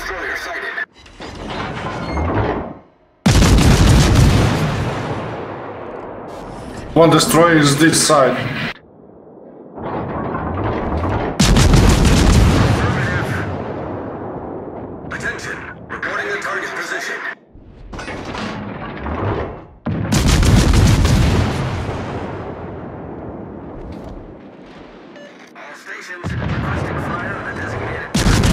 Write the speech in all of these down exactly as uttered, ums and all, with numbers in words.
destroyer sighted. One destroyer is this side. Attention, reporting the target position. All stations requesting fire on the designated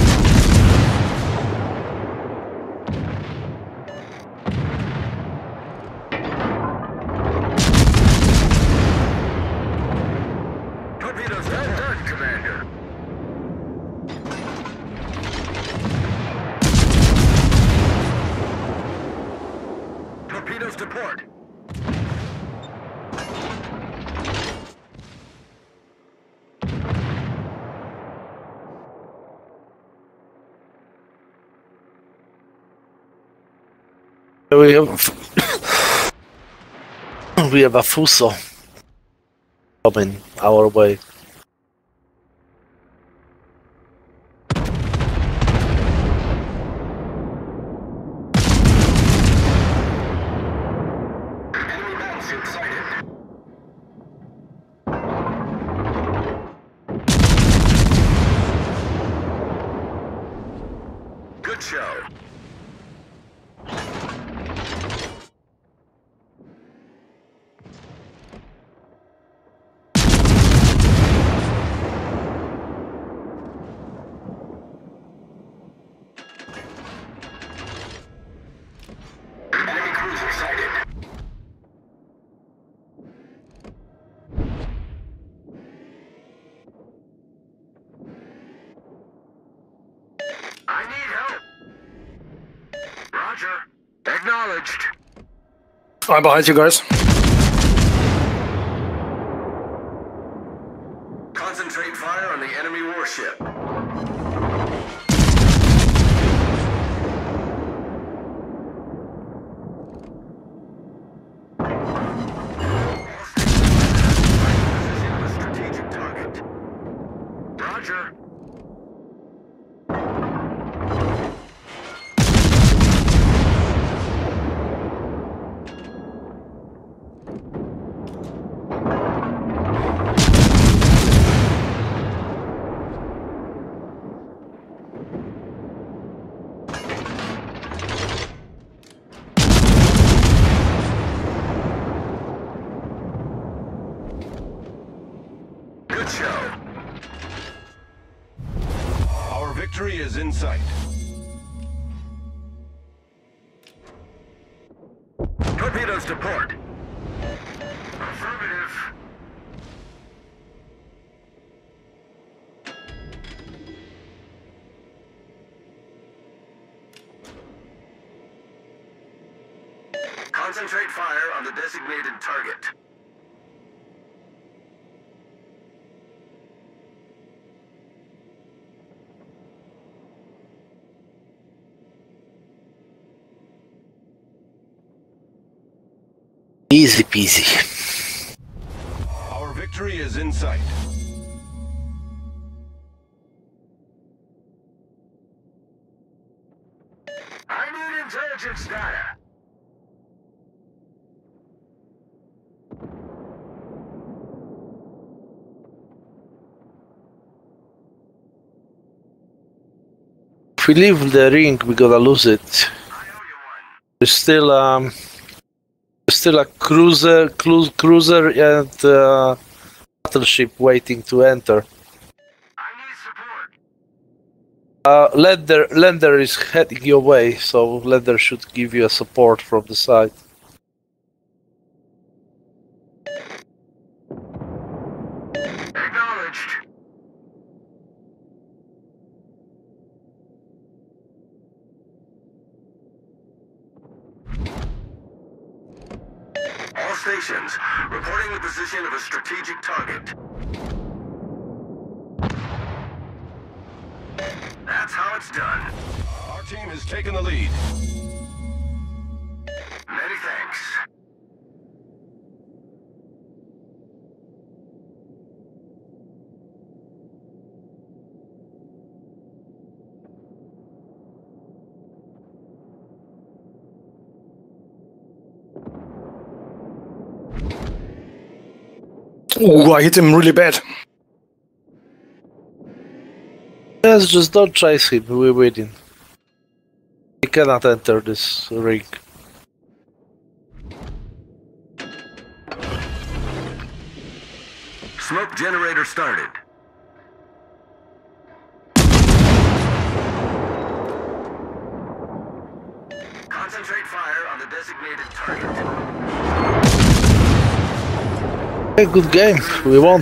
torpedoes well done, Commander. Torpedoes to port. We have we have a Fuso coming our way. Enemy battleship sighted. Good show. Enemy cruiser sighted. I need help. Roger. Acknowledged. I'm behind you guys. Concentrate fire on the enemy warship. Position of a strategic target. Roger. Good show. Our victory is in sight. Torpedoes to port. Affirmative. Concentrate fire on the designated target. Easy peasy. Our victory is in sight. I need intelligence data. If we leave the ring, we're gonna lose it. I owe you one. There's still um, there's still a cruiser, cru cruiser, and uh, battleship waiting to enter. I need support. Uh, Lander, Lander is heading your way, so Lander should give you a support from the side. Acknowledged. All stations, reporting the position of a strategic target. That's how it's done. Our team has taken the lead. Many thanks. Oh, I hit him really bad. Yes, just don't chase him, we're waiting. He cannot enter this ring. Smoke generator started. Concentrate fire on the designated target. Hey, good game, we won.